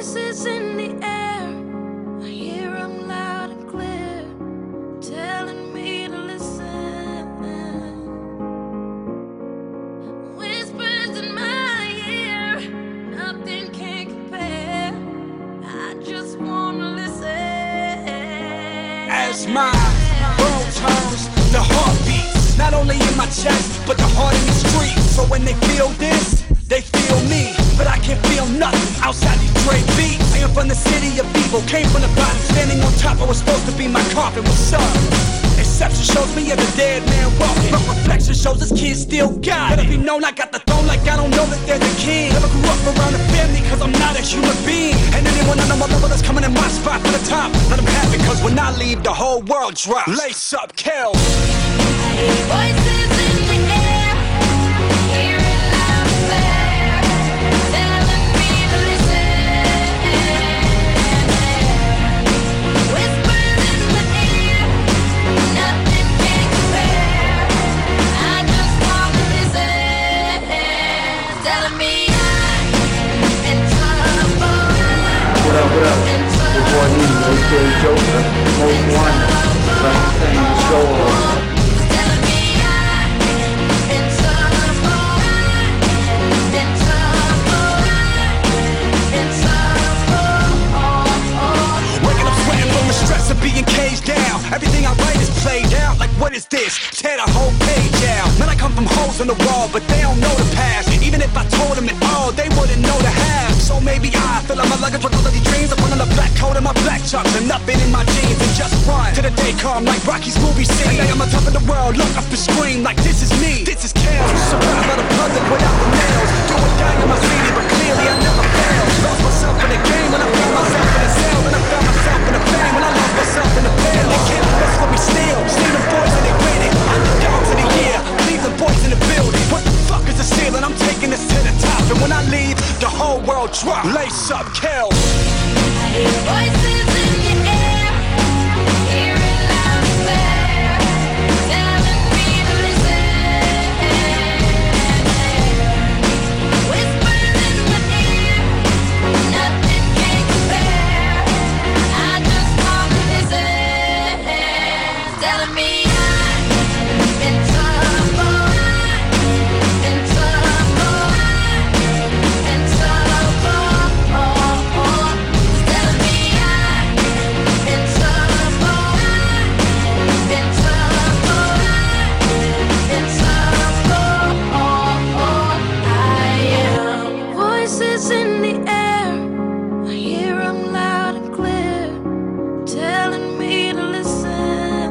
Voices in the air, I hear them loud and clear, telling me to listen. Whispers in my ear, nothing can compare. I just wanna listen. As my world turns, the heartbeats not only in my chest, but the heart in the street. So when they feel this, they feel me, but I can't feel nothing outside these Dre beats. I am from the city of evil, came from the bottom, standing on top. I was supposed to be my coffin. What's up? Exception shows me as a dead man walking, but reflection shows this kid still got it. Let it be known I got the throne like I don't know that there's a king. Never grew up around a family cause I'm not a human being. And anyone I know my level that's coming in my spot for the top, let them have it cause when I leave the whole world drops. Lace up, kill. Voices in the air, hear it loud and clear, telling me to listen. Whispers in the ear, nothing can compare. I just wanna listen, telling me I'm in trouble. What up, what up? Your boy Easy, aka Joker, Most Wanted, like the same show. Of being caged down, everything I write is played out. Like what is this? Tear the whole page out. Man, I come from holes in the wall, but they don't know the past. Even if I told them it all, they wouldn't know the half. So maybe I fill up my luggage with all of these dreams. I put on the black coat and my black chucks and nothing in my jeans and just run to the day come like Rocky's movie scene. And I'm on top of the world, look up and scream like this is me, this is chaos. Surrounded by the public without the nails. Do or die in my city, but clearly I never failed. Lost myself in the game when I found myself in the cell. When I found myself in the fame when I lost myself in the veil. They can't mess with me still. See the boys and they win it. Underdogs of the year, leave the boys in the building. What the fuck is the ceiling? I'm taking this to the top. And when I leave, the whole world drop. Lace up, kill. Voices in the air, hear it loud and clear, telling me to listen. Whispers in the ear, nothing can compare. I just wanna listen, telling me I'm in trouble, in trouble, in trouble. Telling me I'm in trouble, in trouble, in trouble. I am. Voices in the air, I hear them loud and clear, telling me to listen.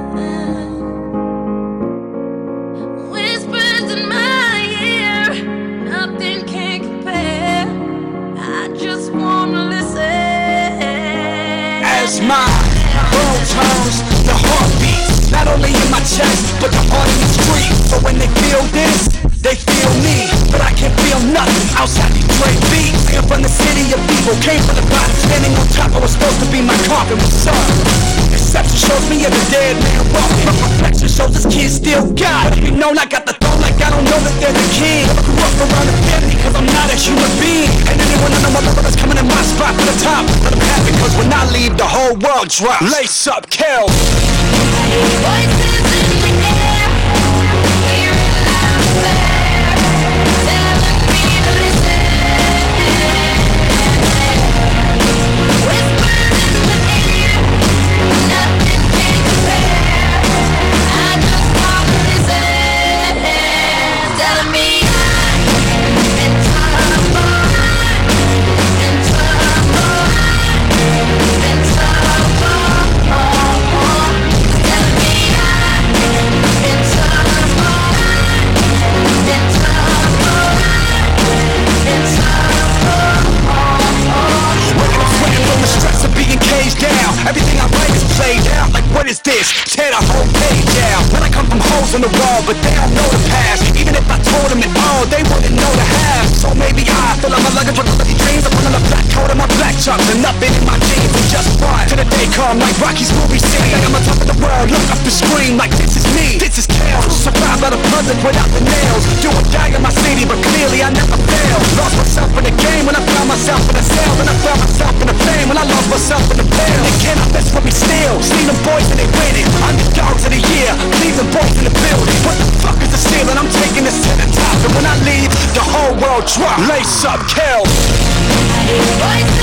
Whispers in my ear, nothing can compare. I just wanna listen. As my world turns, the heartbeats not only in my chest, but the heart in the street. So when they feel this, they feel me, but I can't feel nothing outside these Dre beats. I am from the city of evil, came from the bottom, standing on top. I was supposed to be my coffin. What's up? Exception shows me as a dead man walking, but reflection shows this kid still got it. Let it be known I got the throne like I don't know that there's a king. Never grew up around a family cause I'm not a human being. And anyone I know my level that's coming in my spot for the top, let them have it cause when I leave the whole world drops. Lace up, kill. Voices in the air, hear it loud and clear, telling me to listen. Whispers in the ear, nothing can compare. I just wanna listen, telling me I'm in trouble, in trouble, in trouble. Telling me I'm in what is this? Tear the whole page out. When I come from holes in the wall, but they don't know the past. Even if I told them it all, they wouldn't know the half. So maybe I fill up my luggage with all of these dreams. I put on a black coat and my black chucks and nothing in my jeans and just run to the day come like Rocky's movie scene. Like I'm on top of the world, look up and scream like this is me, this is chaos. Survived by the public without the nails. Do or die in my city, but clearly I never failed. Lost myself in the game when I found myself in a cell. Then I found myself in a the fame when I lost myself in the pill. They cannot mess with me still. Seen them boys and they winning. Underdogs of the year, Cleveland boys in the building. What the fuck is the ceiling? I'm taking this to the top. And when I leave, the whole world drop. Lace up, kill.